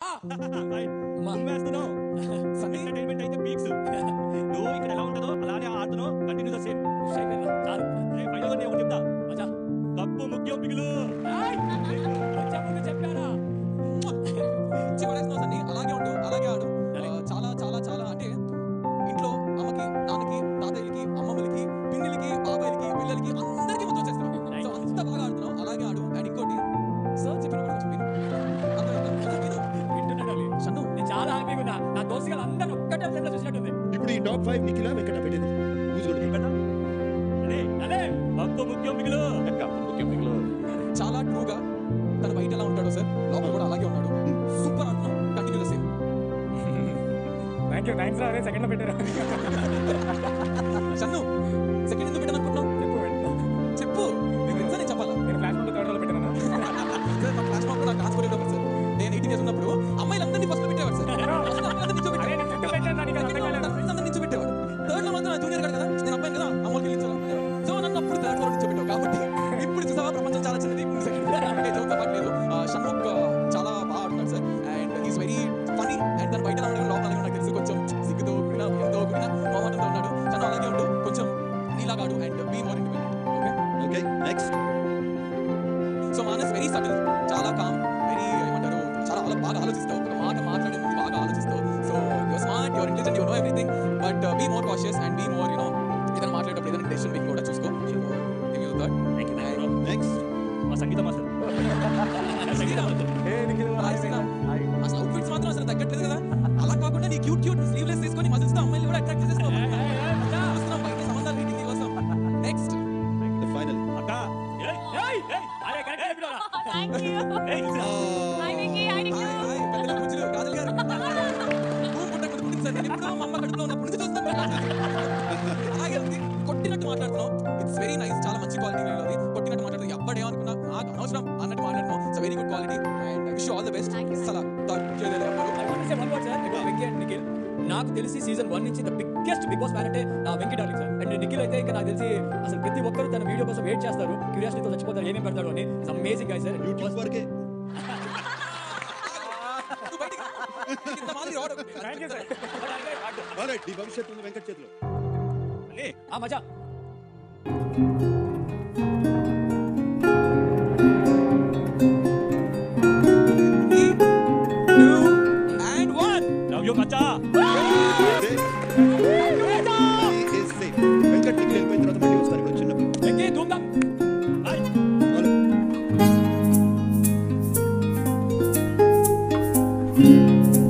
ఉమ్మేస్తున్నావు సన్ ఎంటర్టైన్మెంట్ అయితే పీక్స్. నువ్వు ఇక్కడ ఎలా ఉంటుందో అలానే ఆడుతున్నావు. Continue the same. చాలు ఫైనల్ నేను చెప్తా. మజా కప్పు ముఖ్యం పిగులు చెప్పారా చివరేస్తున్నావు సన్ని. అలాగే ఉండు, అలాగే ఆడు. చాలా చాలా చాలా అంటే ఇంట్లో అమ్మకి, నాన్నకి, తాతయ్యలకి, అమ్మమ్మలకి, పిన్నిలకి, బాబాయిలకి, పిల్లలకి అందరికీ ముందు వచ్చేస్తావు. సో అంత బాగా ఆడుతున్నావు, అలాగే ఆడు. అండ్ ఇంకోటి సార్ చెప్పిన కూడా కొంచెం విను. షన్ను నేను చాలా హ్యాపీగా ఉన్నా. నా దోస్తులు అందరూ ఒక్కటే ఫ్రెండ్ చూసినట్టుంది. ఇప్పుడు ఈ టాప్ 5 నిఖిల వెంకట పెట్టేది కప్పు ముఖ్యం పిగులు. కప్పు ముఖ్యం పిగులు. చాలా ట్రూగా తను బయట ఎలా ఉంటాడో సార్ లోపల కూడా అలాగే ఉన్నాడు. సూపర్ ఆడుతున్నావు. Continue the same. థ్యాంక్స్ రా. సెకండ్ లో పెట్టారు. షన్ను సెకండ్ ఎందుకు పెట్టాను అనుకుంటున్నావు? చెప్పు నీకు తెలుసా? నేను చెప్పాలా? నేను ఫ్లాష్ లో థర్డ్ లో పెట్టాను. సార్ నా ఫ్లాష్ మాక్ కూడా కాన్స్ కొరియోగ్రాఫర్ సార్. నేను 18 ఇయర్స్ ఉన్నప్పుడు అమ్మాయిలందరినీ ఫస్ట్ లో పెట్టేవాడు సార్. అందరినీ నిల్చోబెట్టేవాడు. థర్డ్ లో మాత్రం జూనియర్ గారు కదా, నేను అబ్బాయి కదా, అమ్మకి నిల్చోవాలి. సో నన్ను అప్పుడు థర్డ్ లో నిల్చోబెట్టావు. కాబట్టి ఇప్పుడు చూసావా ప్రపంచం చాలా చిన్నది. జోక్స్ అవ్వట్లేదు. షణ్ముఖ్ చాలా బాగా ఆడుతున్నాడు sir. And is very funny. And తను బయట ఉండడం లోపల నాకు తెలుసు కొంచెం సిగ్గుతో కూడిన ఎంతో కూడిన మొహమాటంతో ఉన్నాడు. తను అలాగే ఉండు, కొంచెం నీలాగా ఆడు. And be more independent. Okay next. So Manas very subtle, చాలా కామ్, వెరీ ఏమంటారు చాలా బాగా ఆలోచిస్తావు. ఒక మాట మాట్లాడే ముందు బాగా ఆలోచిస్తావు. So your smart, your intelligent, you know everything. But be more cautious and be more ఏదైనా మాట్లాడేటప్పుడు ఏదైనా డెసిషన్ మేకింగ్ కూడా చూసుకో. నెక్స్ట్ మా సంగీతం మాస్టర్. అసలు అవుట్ఫిట్స్ మాత్రం అసలు తగ్గట్లేదు కదా. అలా కాకుండా నీ క్యూట్ స్లీవ్లెస్ తీసుకొని మజిల్స్ తో అమ్మాయిలు కూడా అట్రాక్ట్ చేసేస్తావు. బయట సంబంధాలు మీటింగ్ కోసం. Next the final. అక్క అరే కరెక్ట్ చెప్పినారా? Thank you. Hi Vicky, hi Nikhil. పెద్దల కూర్చులు కాజల్ గారు. భూమి పుట్టక పుట్టింది సార్. నేను ఎప్పుడో మా అమ్మ కడుపులో ఉన్నప్పుడు నుంచి చూస్తాను. అలాగే ఉంది, కొట్టినట్టు మాట్లాడుతున్నావు. It's very nice. చాలా మంచి క్వాలిటీ అది. కొట్టినట్టు మాట్లాడుతున్నావు. ఎవ్వడేమనుకున్నా నాకు అనవసరం అన్నట్టు మాట్లాడుతున్నావు. It's very good quality and I wish you all the best. అసలు వెంకీ అండ్ నిఖిల్, నాకు తెలిసి సీజన్ 1 నుంచి the biggest big boss fan అంటే నా Venky darling sir. And Nikhil అయితే ఇంకా నాకు తెలిసి అసలు ప్రతి ఒక్కరు తన వీడియో కోసం వెయిట్ చేస్తారు, క్యూరియాసిటీతో చచ్చిపోతారు ఏమేమి పెడతారు అని. It's amazing guys sir. YouTube వరకే. Thank you sir. ఆల్రైట్, ఈ భవిష్యత్తు ఉంది వెంకట చేతిలో. ఆ మజా. లవ్ యూ మచ్చా. వెంకట్ నిఖిల్ వెళ్ళిపోయిన తర్వాత మళ్ళీ వస్తాను. ఇప్పుడు చిన్నప్పుడు వెంకీ ధూమ్ధాం. బాయ్.